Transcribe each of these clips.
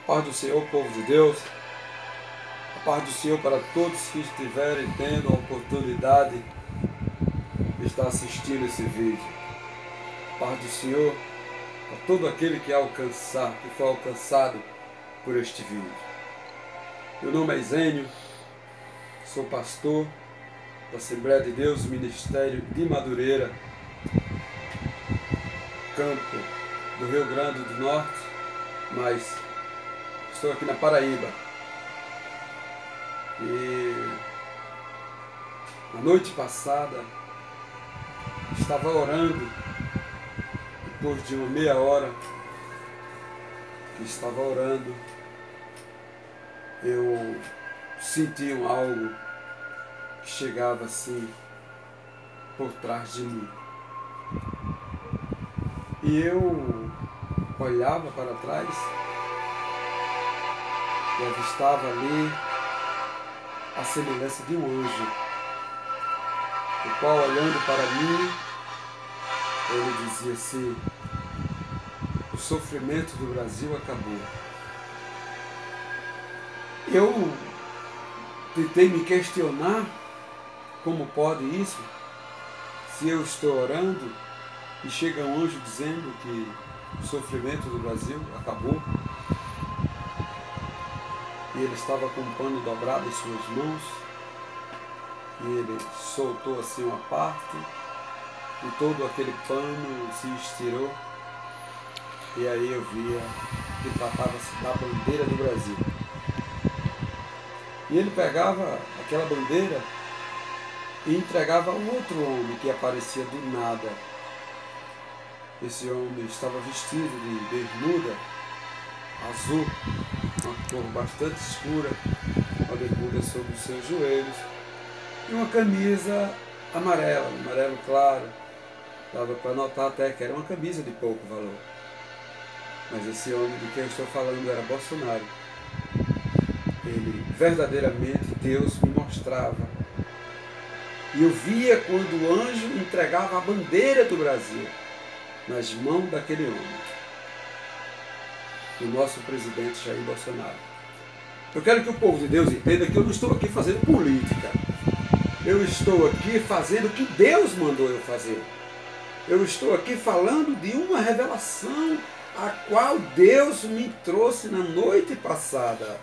Paz do Senhor, povo de Deus. A paz do Senhor para todos que estiverem tendo a oportunidade de estar assistindo esse vídeo. A paz do Senhor para todo aquele que foi alcançado por este vídeo. Meu nome é Zênio, sou pastor da Assembleia de Deus, Ministério de Madureira, campo do Rio Grande do Norte, mas estou aqui na Paraíba. E na noite passada estava orando, depois de uma meia hora que estava orando, eu senti algo que chegava assim por trás de mim. E eu olhava para trás e avistava ali a semelhança de um anjo, o qual, olhando para mim, ele dizia assim: o sofrimento do Brasil acabou. Eu tentei me questionar como pode isso, se eu estou orando e chega um anjo dizendo que o sofrimento do Brasil acabou. E ele estava com um pano dobrado em suas mãos, e ele soltou assim uma parte, e todo aquele pano se estirou, e aí eu via que tratava-se da bandeira do Brasil. E ele pegava aquela bandeira e entregava a um outro homem que aparecia do nada. Esse homem estava vestido de bermuda azul, uma cor bastante escura, uma bermuda sobre os seus joelhos, e uma camisa amarela, amarelo claro. Dava para notar até que era uma camisa de pouco valor. Mas esse homem de quem eu estou falando era Bolsonaro. Ele, verdadeiramente, Deus me mostrava. E eu via quando o anjo entregava a bandeira do Brasil nas mãos daquele homem, o nosso presidente Jair Bolsonaro. Eu quero que o povo de Deus entenda que eu não estou aqui fazendo política. Eu estou aqui fazendo o que Deus mandou eu fazer. Eu estou aqui falando de uma revelação a qual Deus me trouxe na noite passada.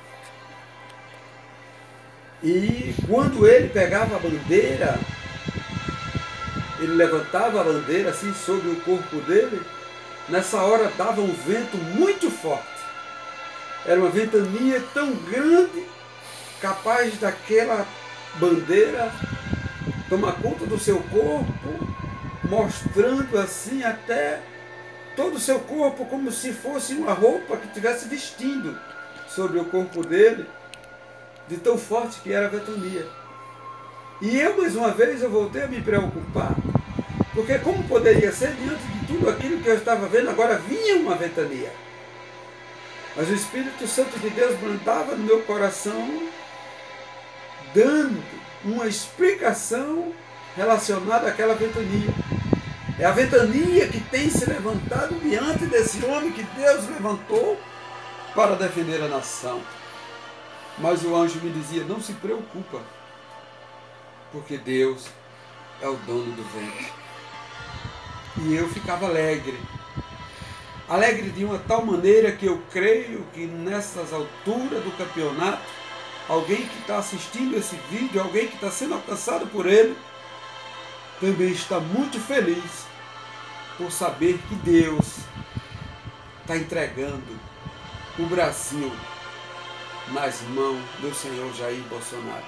E quando ele pegava a bandeira, ele levantava a bandeira assim sobre o corpo dele, nessa hora dava um vento muito forte. Era uma ventania tão grande, capaz daquela bandeira tomar conta do seu corpo, mostrando assim até todo o seu corpo, como se fosse uma roupa que estivesse vestindo sobre o corpo dele, de tão forte que era a ventania. E eu, mais uma vez, eu voltei a me preocupar, porque como poderia ser, diante de tudo aquilo que eu estava vendo, agora vinha uma ventania. Mas o Espírito Santo de Deus brandava no meu coração, dando uma explicação relacionada àquela ventania. É a ventania que tem se levantado diante desse homem que Deus levantou para defender a nação. Mas o anjo me dizia: não se preocupa, porque Deus é o dono do vento. E eu ficava alegre. Alegre de uma tal maneira que eu creio que nessas alturas do campeonato, alguém que está assistindo esse vídeo, alguém que está sendo alcançado por ele, também está muito feliz por saber que Deus está entregando o Brasil nas mãos do senhor Jair Bolsonaro.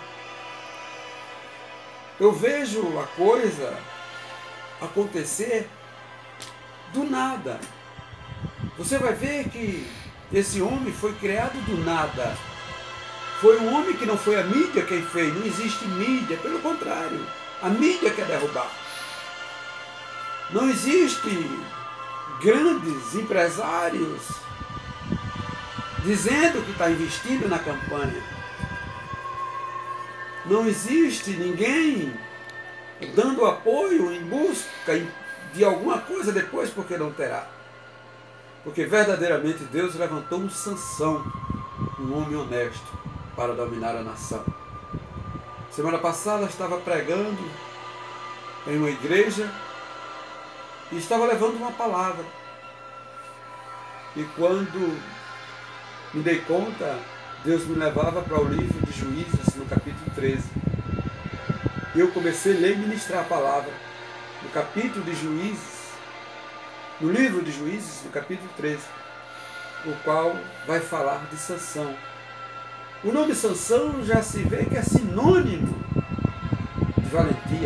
Eu vejo a coisa acontecer do nada. Você vai ver que esse homem foi criado do nada. Foi um homem que não foi a mídia quem fez. Não existe mídia, pelo contrário. A mídia quer derrubar. Não existe grandes empresários dizendo que está investindo na campanha. Não existe ninguém dando apoio em busca de alguma coisa depois, porque não terá. Porque verdadeiramente Deus levantou um Sansão um homem honesto para dominar a nação. Semana passada estava pregando em uma igreja e estava levando uma palavra. E quando me dei conta, Deus me levava para o livro de Juízes, no capítulo 13. E eu comecei a ler e ministrar a palavra. No capítulo de Juízes, no livro de Juízes, no capítulo 13, o qual vai falar de Sansão. O nome Sansão já se vê que é sinônimo de valentia.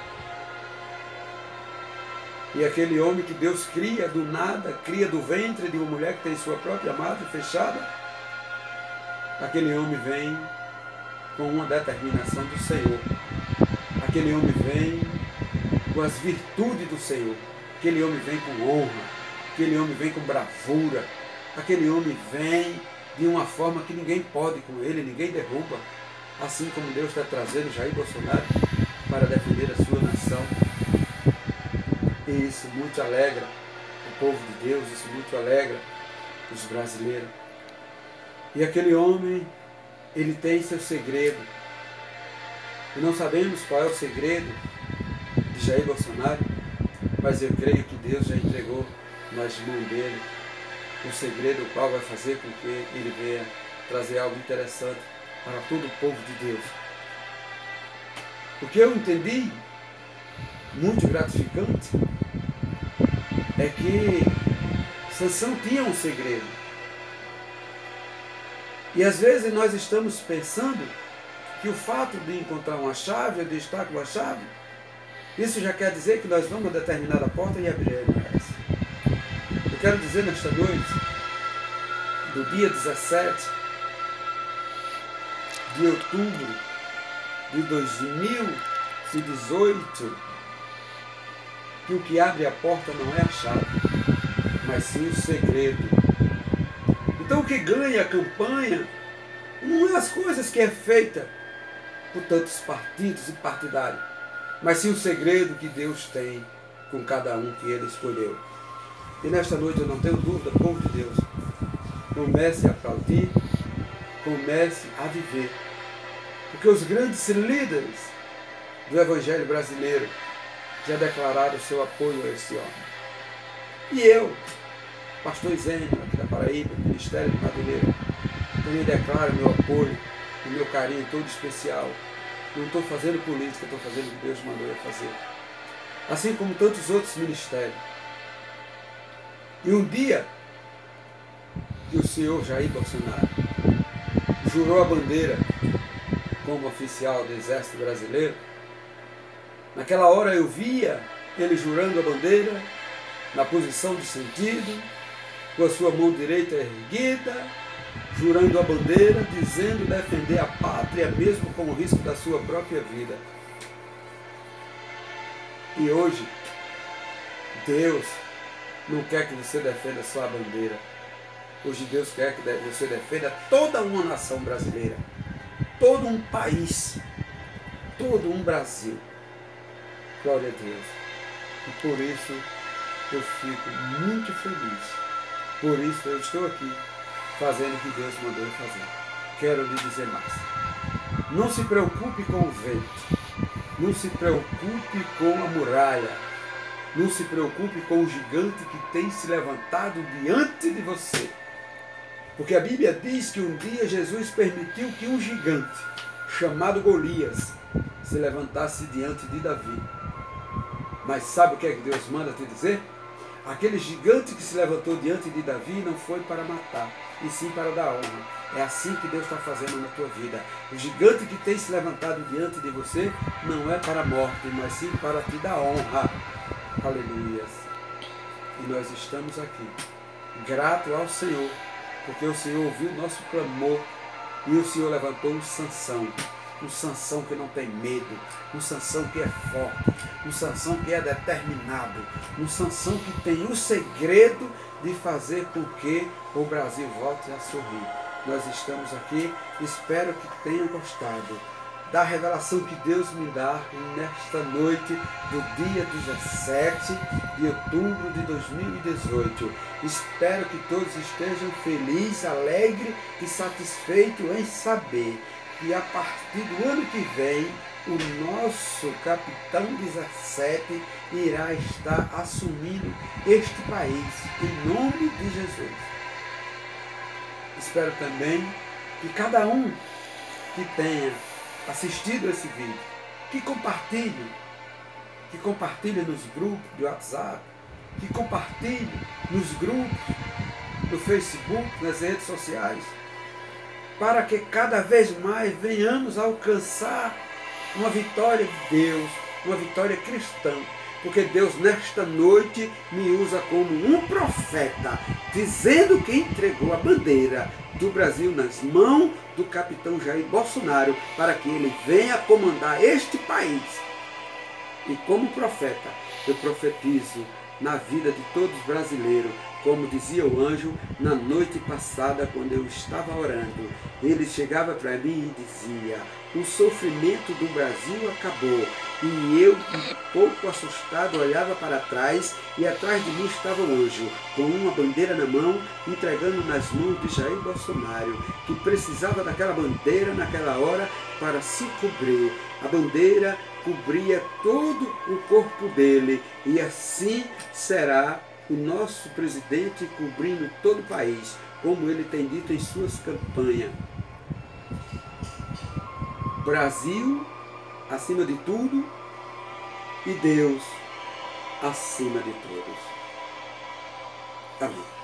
E aquele homem que Deus cria do nada, cria do ventre de uma mulher que tem sua própria madre fechada, aquele homem vem com uma determinação do Senhor. Aquele homem vem com as virtudes do Senhor. Aquele homem vem com honra. Aquele homem vem com bravura. Aquele homem vem de uma forma que ninguém pode com ele, ninguém derruba. Assim como Deus está trazendo Jair Bolsonaro para defender a sua nação. E isso muito alegra o povo de Deus, isso muito alegra os brasileiros. E aquele homem, ele tem seu segredo. E não sabemos qual é o segredo de Jair Bolsonaro, mas eu creio que Deus já entregou nas mãos dele o segredo, o qual vai fazer com que ele venha trazer algo interessante para todo o povo de Deus. O que eu entendi, muito gratificante, é que Sansão tinha um segredo. E às vezes nós estamos pensando que o fato de encontrar uma chave, ou de estar com a chave, isso já quer dizer que nós vamos a determinada porta e abriremos essa. Eu quero dizer nesta noite, do dia 17 de outubro de 2018, que o que abre a porta não é a chave, mas sim o segredo. Então o que ganha a campanha não é as coisas que é feita por tantos partidos e partidários, mas sim o segredo que Deus tem com cada um que Ele escolheu. E nesta noite eu não tenho dúvida, povo de Deus, comece a aplaudir, comece a viver. Porque os grandes líderes do Evangelho brasileiro já declararam o seu apoio a esse homem. E eu, pastor Zênio, aqui da Paraíba, Ministério de Madeireira, também declaro meu apoio, o meu carinho todo especial. Não estou fazendo política, estou fazendo o que Deus mandou eu fazer. Assim como tantos outros ministérios. E um dia que o senhor Jair Bolsonaro jurou a bandeira como oficial do Exército Brasileiro, naquela hora eu via ele jurando a bandeira, na posição de sentido, com a sua mão direita erguida, jurando a bandeira, dizendo defender a pátria mesmo com o risco da sua própria vida. E hoje, Deus não quer que você defenda só a bandeira. Hoje Deus quer que você defenda toda uma nação brasileira, todo um país, todo um Brasil. Glória a Deus. E por isso eu fico muito feliz. Por isso eu estou aqui fazendo o que Deus mandou eu fazer. Quero lhe dizer mais. Não se preocupe com o vento. Não se preocupe com a muralha. Não se preocupe com o gigante que tem se levantado diante de você. Porque a Bíblia diz que um dia Jesus permitiu que um gigante, chamado Golias, se levantasse diante de Davi. Mas sabe o que é que Deus manda te dizer? Aquele gigante que se levantou diante de Davi não foi para matar, e sim para dar honra. É assim que Deus está fazendo na tua vida. O gigante que tem se levantado diante de você não é para a morte, mas sim para te dar honra. Aleluias. E nós estamos aqui, grato ao Senhor, porque o Senhor ouviu o nosso clamor e o Senhor levantou um Sansão que não tem medo, um Sansão que é forte, um Sansão que é determinado, um Sansão que tem o segredo de fazer com que o Brasil volte a sorrir. Nós estamos aqui, espero que tenham gostado. da revelação que Deus me dá nesta noite do dia 17 de outubro de 2018. Espero que todos estejam felizes, alegres e satisfeitos em saber que a partir do ano que vem o nosso capitão 17 irá estar assumindo este país, em nome de Jesus. Espero também que cada um que tenha assistido esse vídeo, que compartilhe nos grupos de WhatsApp, que compartilhe nos grupos, no Facebook, nas redes sociais, para que cada vez mais venhamos a alcançar uma vitória de Deus, uma vitória cristã, porque Deus nesta noite me usa como um profeta, dizendo que entregou a bandeira do Brasil nas mãos do capitão Jair Bolsonaro, para que ele venha comandar este país. E como profeta, eu profetizo na vida de todos os brasileiros, como dizia o anjo na noite passada quando eu estava orando. Ele chegava para mim e dizia: o sofrimento do Brasil acabou. E eu, um pouco assustado, olhava para trás, e atrás de mim estava o anjo, com uma bandeira na mão, entregando nas mãos de Jair Bolsonaro, que precisava daquela bandeira naquela hora para se cobrir. A bandeira cobria todo o corpo dele, e assim será o nosso presidente cobrindo todo o país, como ele tem dito em suas campanhas. Brasil acima de tudo e Deus acima de todos. Amém.